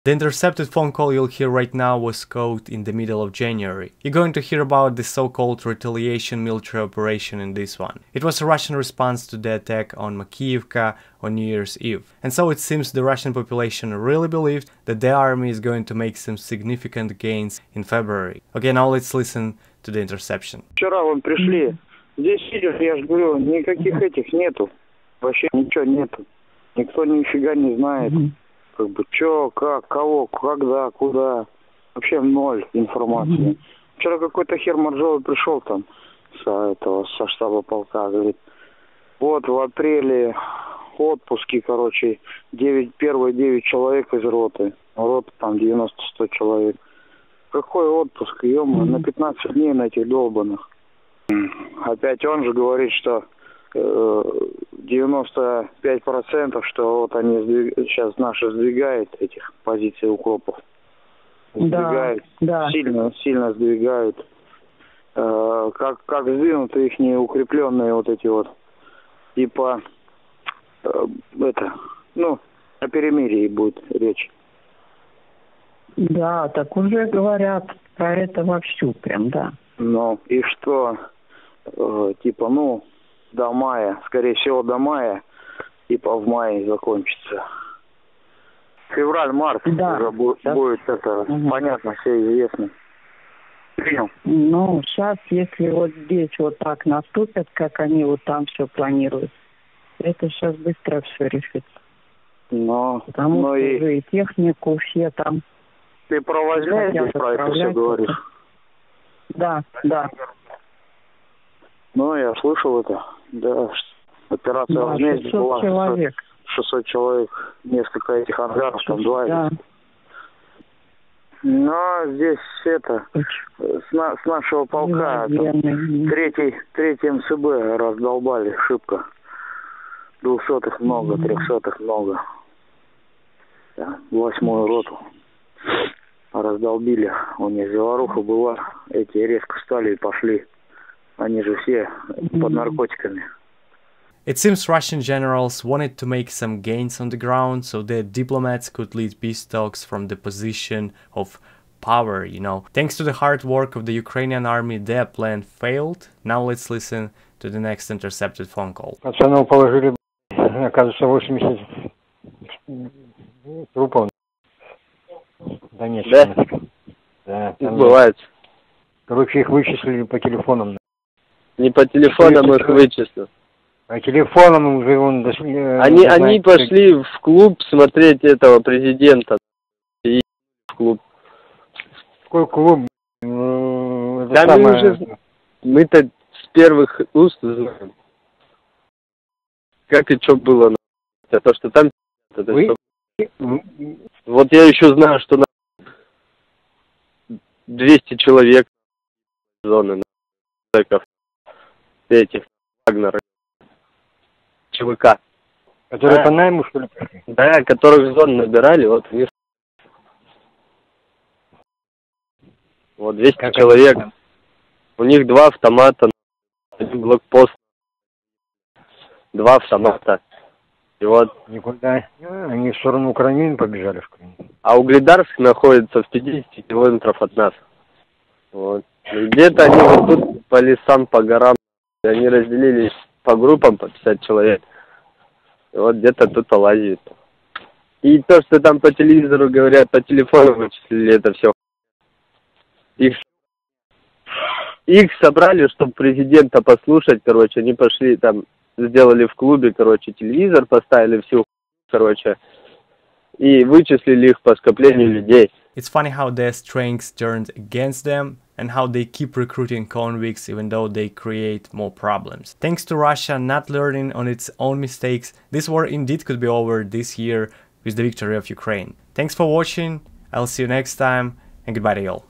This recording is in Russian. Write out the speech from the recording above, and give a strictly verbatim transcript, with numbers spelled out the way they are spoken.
The intercepted phone call you'll hear right now was caught in the middle of January. You're going to hear about the so-called retaliation military operation in this one. It was a Russian response to the attack on Makiyivka on New Year's Eve. And so it seems the Russian population really believed that the army is going to make some significant gains in February. Okay, now let's listen to the interception. Вчера вон пришли. Здесь видишь, я же говорю, никаких этих нету. Вообще ничего нету. Никто нифига не знает. Как бы, чё, как, кого, когда, куда. Вообще ноль информации. Mm-hmm. Вчера какой-то хер моржовый пришел там со, этого, со штаба полка, говорит, вот в апреле отпуски, короче, девять, первые девять человек из роты. Рота там девяносто-сто человек. Какой отпуск, ё-моё, mm-hmm. на пятнадцать дней на этих долбанных. Опять он же говорит, что девяносто пять процентов, что вот они сдвиг... сейчас наши сдвигают этих позиций укропов. Сдвигают, да, да. Сильно, сильно сдвигают. Э, как, как сдвинуты их неукрепленные вот эти вот, типа, э, это, ну, о перемирии будет речь. Да, так уже говорят про это вовсю прям, да. Ну, и что, э, типа, ну, до мая, скорее всего, до мая, типа в мае закончится. Февраль-март, да, уже будет, да. будет это, угу. понятно, все известно. Принял. Ну, сейчас, если вот здесь вот так наступят, как они вот там все планируют, это сейчас быстро все решится. Но, Потому но что и... уже и технику все там... Ты про возьмешь здесь про это все говоришь? Да, да. Ну, я слышал это, да, операция да, «Возмездие» была, человек. шестьсот человек, несколько этих ангаров, там два. Да. Но здесь это, с, на, с нашего полка, там, третий, третий эм цэ бэ раздолбали шибко. Двухсотых много, mm-hmm. трехсотых много. Да, восьмую роту раздолбили, у них заваруха была, эти резко встали и пошли. Они же все под наркотиками. It seems Russian generals wanted to make some gains on the ground so that diplomats could lead peace talks from the position of power, you know. Thanks to the hard work of the Ukrainian army, their plan failed. Now let's listen to the next intercepted phone call. Пацанов положили, оказывается, восемьдесят трупов. Да нет, да? Да, там бывает. Короче, их вычислили по телефонам. Не по телефонам их вычислил. По телефонам уже он... Они, они пошли в клуб смотреть этого президента. И в клуб. Какой клуб? Да самое... мы уже... Мы-то с первых уст знаем. Как и что было. То, что там... Вы? Что... Вот я еще знаю, что на двести человек зоны этих Вагнера, ЧВК. Которые да. по найму, что ли? Да, которых зон набирали, вот у них. Вот двести как человек. Это? У них два автомата, один блокпост, два автомата. И вот. Никуда. Они в сторону Украины побежали. А Угледарск находится в пятидесяти километрах от нас. Вот. Где-то они вот тут по лесам, по горам. Они разделились по группам по пятьдесят человек. И вот где-то тут лазит. И то, что там по телевизору говорят, по телефону вычислили, это все. Их, их собрали, чтобы президента послушать, короче, они пошли там, сделали в клубе, короче, телевизор, поставили всю, короче, и вычислили их по скоплению людей. It's funny how their strengths turned against them and how they keep recruiting convicts even though they create more problems. Thanks to Russia not learning on its own mistakes, this war indeed could be over this year with the victory of Ukraine. Thanks for watching, I'll see you next time, and goodbye to you all.